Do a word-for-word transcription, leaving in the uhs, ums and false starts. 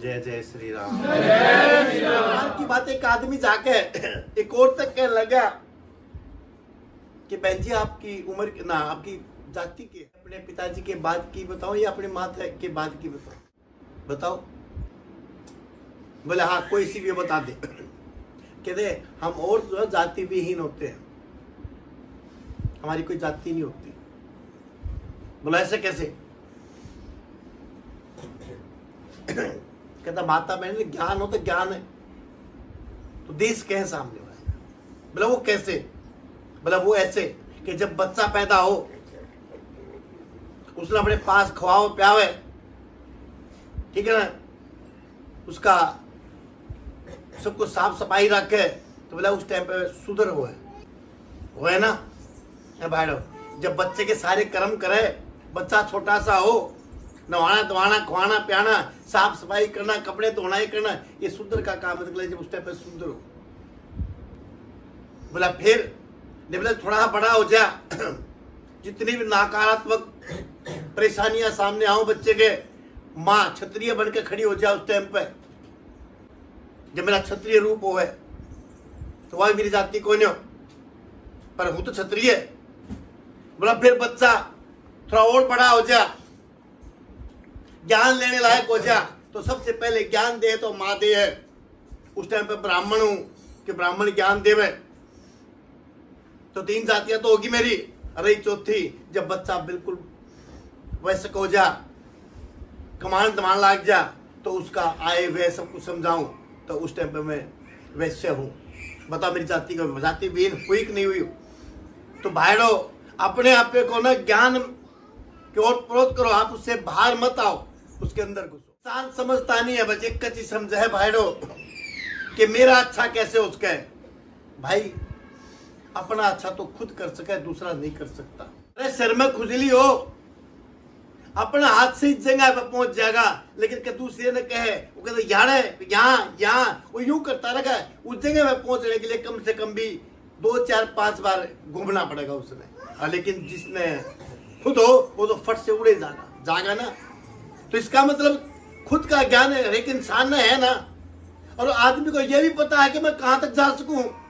जय जय श्री राम। जय श्री राम की बात एक आदमी जाके एक और तक कहने लगा कि बहन जी आपकी उम्र ना आपकी जाति की अपने पिताजी के बाद की बताओ या अपने माता के बाद की बताओ बताओ। बोले हाँ कोई सी भी बता दे। कहते हम और जो है जाति विहीन होते हैं, हमारी कोई जाति नहीं होती। बोला ऐसे कैसे? कहता माता बहन ज्ञान हो तो ज्ञान है तो देश कहे सामने वाले। बोला वो कैसे? बोला वो ऐसे कि जब बच्चा पैदा हो उसने अपने पास खवाओ प्यावे, ठीक है ना, उसका सब कुछ साफ सफाई रखे तो बोला उस टाइम पे सुधर हुआ है वो है ना भाई। जब बच्चे के सारे कर्म करे, बच्चा छोटा सा हो, नवाना धवाना खवाना पियाना साफ सफाई करना कपड़े धोना ही करना, ये सुंदर का काम है। जब उस टाइम पे सुंदर हो बोला फिर बोला थोड़ा बड़ा हो जा, जितनी भी नकारात्मक परेशानियां सामने आओ बच्चे के, माँ क्षत्रिय बन के खड़ी हो जाए उस टाइम पे। जब मेरा क्षत्रिय रूप हो है तो वह मेरी जाति को नहीं हो पर हूं तो क्षत्रिय। बोला फिर बच्चा थोड़ा और बड़ा हो जा, ज्ञान लेने लायक हो जा, तो सबसे पहले ज्ञान दे तो माँ दे है। उस टाइम पे ब्राह्मण हूं कि ब्राह्मण ज्ञान देवे तो तीन जातियां तो होगी मेरी। अरे चौथी जब बच्चा बिल्कुल वैसे हो जा, कमान दमान लाग जा, तो उसका आए वे सब कुछ समझाऊं तो उस टाइम पे मैं वैश्य हूं। बता मेरी जाति को जाति विहीन हुई कि नहीं हुई? तो भाईडो अपने आप को ना ज्ञान की ओर प्रोत करो, आप उससे बाहर मत आओ, उसके अंदर घुसो। इंसान समझता नहीं है, बस एक चीज समझ है भाईडो कि मेरा अच्छा कैसे हो सके। भाई अपना अच्छा तो खुद कर सके, दूसरा नहीं कर सकता। अरे सिर में खुजली हो, अपना हाथ से इस जगह पे पहुंच जाएगा, लेकिन क्या दूसरे ने कहे वो कहते यार यहाँ यहाँ वो यूं करता रहेगा, उस जगह में पहुंचने के लिए कम से कम भी दो चार पांच बार घूमना पड़ेगा उसने। लेकिन जिसने खुद हो वो तो फट से उड़े जागा जागा ना। तो इसका मतलब खुद का ज्ञान है, हर एक इंसान में है ना। और आदमी को यह भी पता है कि मैं कहां तक जा सकूं।